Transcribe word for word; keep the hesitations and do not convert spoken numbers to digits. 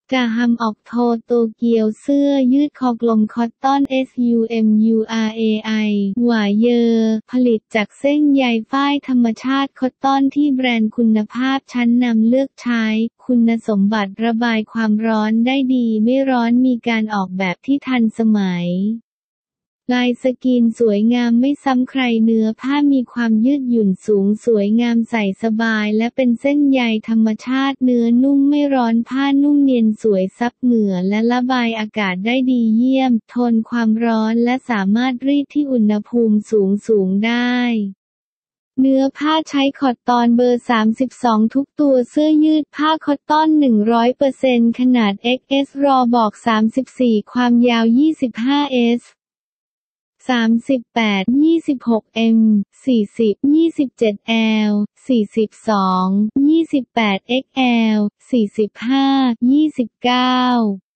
จะทำออกโทโตเกียวเสื้อยืดคอกลมคอตตอน SUMURAI หวายเยอ ผลิตจากเส้นใยฝ้ายธรรมชาติคอตตอนที่แบรนด์คุณภาพชั้นนำเลือกใช้ คุณสมบัติระบายความร้อนได้ดีไม่ร้อนมีการออกแบบที่ทันสมัยลายสกรีนสวยงามไม่ซ้ำใครเนื้อผ้ามีความยืดหยุ่นสูงสวยงามใส่สบายและเป็นเส้นใยธรรมชาติเนื้อนุ่มไม่ร้อนผ้านุ่มเนียนสวยซับเหงื่อและระบายอากาศได้ดีเยี่ยมทนความร้อนและสามารถรีดที่อุณหภูมิสูงสูงได้เนื้อผ้าใช้คอตตอนเบอร์สามสิบสองทุกตัวเสื้อยืดผ้าคอตตอน หนึ่งร้อยเปอร์เซ็นต์ ขนาด เอ็กซ์ เอส รอบอกสามสิบสี่ความยาว ยี่สิบห้า เอสสามสิบแปด ยี่สิบหก เอ็ม สี่สิบ ยี่สิบเจ็ด แอล สี่สิบสอง ยี่สิบแปด เอ็กซ์ แอล สี่สิบห้า ยี่สิบเก้า